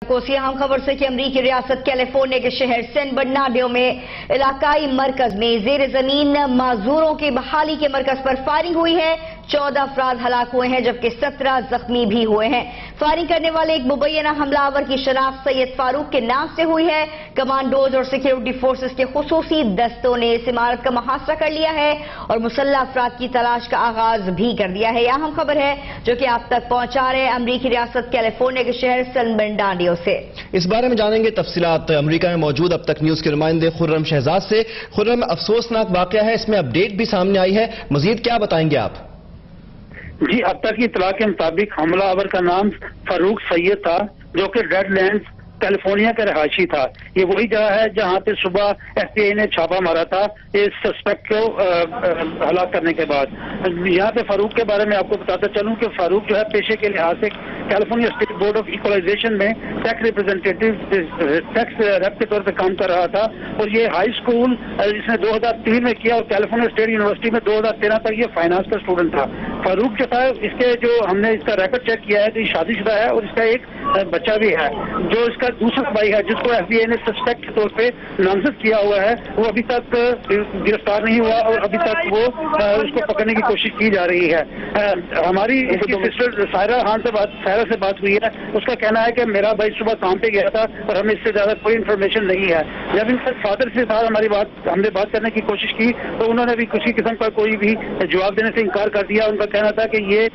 को सी अहम खबर से कि अमरीकी रियासत कैलिफोर्निया के शहर सैन बर्नार्डिनो में इलाकाई मरकज में जेर जमीन माजूरों की बहाली के मरकज पर फायरिंग हुई है। 14 अफराद हलाक हुए हैं जबकि 17 जख्मी भी हुए हैं। फायरिंग करने वाले एक मुबैना हमलावर की शनाख्त सैयद फारूक के नाम से हुई है। कमांडोज और सिक्योरिटी फोर्सेस के खुसूसी दस्तों ने इस इमारत का मुहासरा कर लिया है और मुसल्लह अफराद की तलाश का आगाज भी कर दिया है। यह अहम खबर है जो कि आप तक पहुंचा रहे हैं अमरीकी रियासत कैलिफोर्निया के शहर सैन बर्नार्डिनो से। इस बारे में जानेंगे तफसीलात अमरीका में मौजूद अब तक न्यूज के नुमाइंदे खुर्रम शहजाद से। खुर्रम, अफसोसनाक वाकया है, इसमें अपडेट भी सामने आई है, मजीद क्या बताएंगे आप? जी, अब तक की इत्तला के मुताबिक हमलावर का नाम फारूक सैयद था जो कि रेडलैंड्स कैलिफोर्निया का रहायशी था। ये वही जगह है जहां पे सुबह FBI ने छापा मारा था इस सस्पेक्ट को हलाक करने के बाद। यहाँ पे फारूक के बारे में आपको बताता चलूं कि फारूक जो है पेशे के लिहाज से California state board of equalisation में टैक्स रिप्रेजेंटेटिव टैक्स रेप के तौर पे काम कर रहा था और ये हाई स्कूल इसने 2003 में किया और कैलिफोर्निया स्टेट यूनिवर्सिटी में 2013 तक ये फाइनेंस का स्टूडेंट था। फारूक जो था इसके जो हमने इसका रिकॉर्ड चेक किया है तो ये शादीशुदा है और इसका एक बच्चा भी है। जो इसका दूसरा भाई है जिसको FBI ने सस्पेक्ट के तौर पे नामजद किया हुआ है वो अभी तक गिरफ्तार नहीं हुआ और अभी तक वो उसको पकड़ने की कोशिश की जा रही है। हमारी इसकी सिस्टर सायरा से बात हुई है। उसका कहना है कि मेरा भाई सुबह काम पे गया था और हमें इससे ज्यादा कोई इन्फॉर्मेशन नहीं है। जब इनके फादर से साथ हमने बात करने की कोशिश की तो उन्होंने भी किसी किस्म का कोई भी जवाब देने से इनकार कर दिया। उनका कहना था कि ये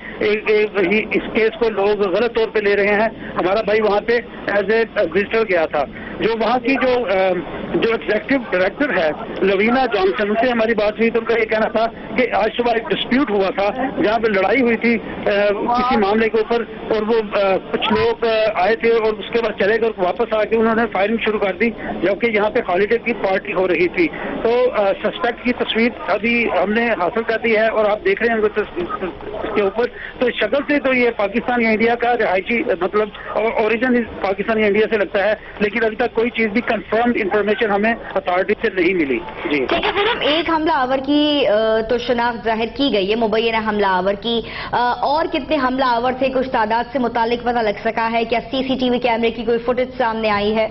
इस केस को लोग गलत तौर पे ले रहे हैं। हमारा भाई वहाँ पे एज ए विजिटर गया था। जो वहाँ की जो एग्जीक्यूटिव डायरेक्टर है लवीना जॉनसन, उनसे हमारी बात हुई तो उनका ये कहना था कि आज सुबह एक डिस्प्यूट हुआ था जहाँ पे लड़ाई हुई थी किसी मामले के ऊपर और वो कुछ लोग आए थे और उसके बाद चले गए और वापस आके उन्होंने फायरिंग शुरू कर दी जबकि यहाँ पे हॉलीडे की पार्टी हो रही थी। तो सस्पेक्ट की तस्वीर अभी हमने हासिल कर दी है और आप देख रहे हैं इसके ऊपर। तो शक्ल से तो ये पाकिस्तान या इंडिया का रहायशी मतलब ओरिजिन पाकिस्तान या इंडिया से लगता है, लेकिन अभी तक कोई चीज भी कंफर्म्ड इंफॉर्मेशन हमें अथॉरिटी से नहीं मिली। जी ठीक है, फिर हम एक हमलावर की तो शनाख्त जाहिर की गई है, मुबैना हमलावर की, और कितने हमलावर थे कुछ तादाद से मुतालिक पता लग सका है? क्या CCTV कैमरे की कोई फुटेज सामने आई है?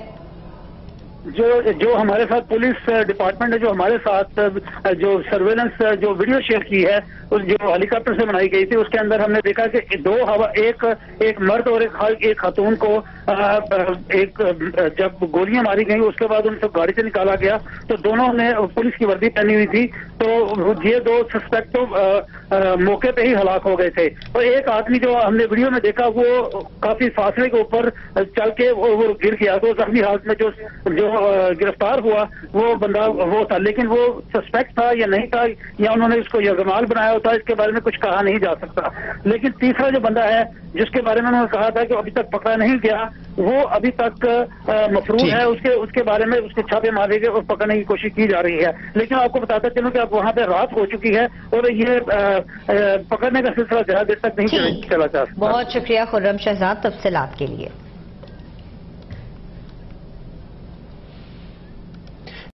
जो हमारे साथ पुलिस डिपार्टमेंट ने जो हमारे साथ जो सर्वेलेंस जो वीडियो शेयर की है जो हेलीकॉप्टर से बनाई गई थी उसके अंदर हमने देखा कि एक मर्द और एक खातून को जब गोलियां मारी गई उसके बाद उनको गाड़ी से निकाला गया तो दोनों ने पुलिस की वर्दी पहनी हुई थी। तो ये दो सस्पेक्ट तो मौके पे ही हलाक हो गए थे और एक आदमी जो हमने वीडियो में देखा वो काफी फासले के ऊपर चल के वो गिर गया। तो जख्मी हालत में जो गिरफ्तार हुआ वो बंदा वो था, लेकिन वो सस्पेक्ट था या नहीं था या उन्होंने इसको यरगमाल बनाया होता इसके बारे में कुछ कहा नहीं जा सकता। लेकिन तीसरा जो बंदा है जिसके बारे में उन्होंने कहा था कि अभी तक पकड़ा नहीं गया वो अभी तक मफरूज है, उसके बारे में उसके छापे मारे गए और पकड़ने की कोशिश की जा रही है। लेकिन आपको बताता चलूं कि अब वहां पे रात हो चुकी है और ये पकड़ने का सिलसिला ज्यादा देर तक नहीं चला जा सकता। बहुत शुक्रिया खुर्रम शहजाद तफसीलात के लिए।